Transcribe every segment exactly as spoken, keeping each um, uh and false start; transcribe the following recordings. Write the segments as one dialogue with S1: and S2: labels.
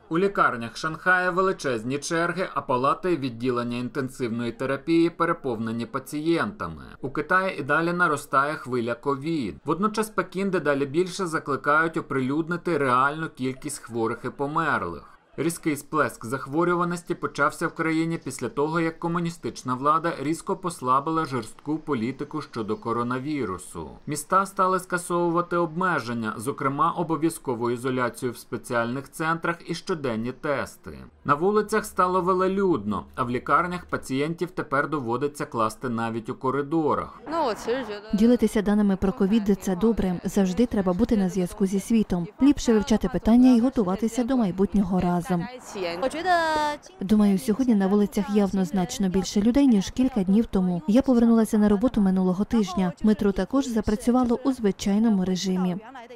S1: У лікарнях Шанхая величезні черги, а палати і відділення інтенсивної терапії переповнені пацієнтами. У Китаї і далі наростає хвиля ковід. Водночас Пекін дедалі більше закликають оприлюднити реальну кількість хворих і померлих. Різкий сплеск захворюваності почався в країні після того, як комуністична влада різко послабила жорстку політику щодо коронавірусу. Міста стали скасовувати обмеження, зокрема обов'язкову ізоляцію в спеціальних центрах і щоденні тести. На вулицях стало велелюдно, а в лікарнях пацієнтів тепер доводиться класти навіть у коридорах.
S2: Ділитися даними про ковід – це добре. Завжди треба бути на зв'язку зі світом. Ліпше вивчати питання і готуватися до майбутнього разу. Думаю, сьогодні на вулицях явно значно більше людей, ніж кілька днів тому. Я повернулася на роботу минулого тижня. Метро також запрацювало у звичайному режимі.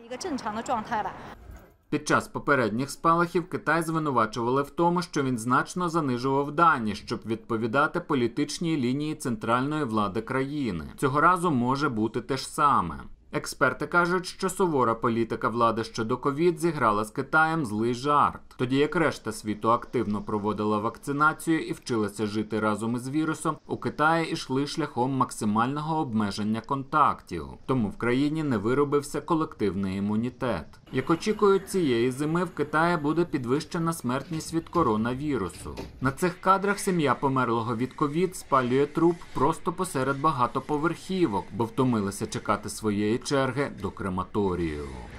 S1: Під час попередніх спалахів Китай звинувачували в тому, що він значно занижував дані, щоб відповідати політичній лінії центральної влади країни. Цього разу може бути те ж саме. Експерти кажуть, що сувора політика влади щодо ковід зіграла з Китаєм злий жарт. Тоді як решта світу активно проводила вакцинацію і вчилася жити разом із вірусом, у Китаї йшли шляхом максимального обмеження контактів. Тому в країні не виробився колективний імунітет. Як очікують, цієї зими в Китаї буде підвищена смертність від коронавірусу. На цих кадрах сім'я померлого від ковід спалює труп просто посеред багатоповерхівок, бо втомилися чекати своєї черги до крематорію.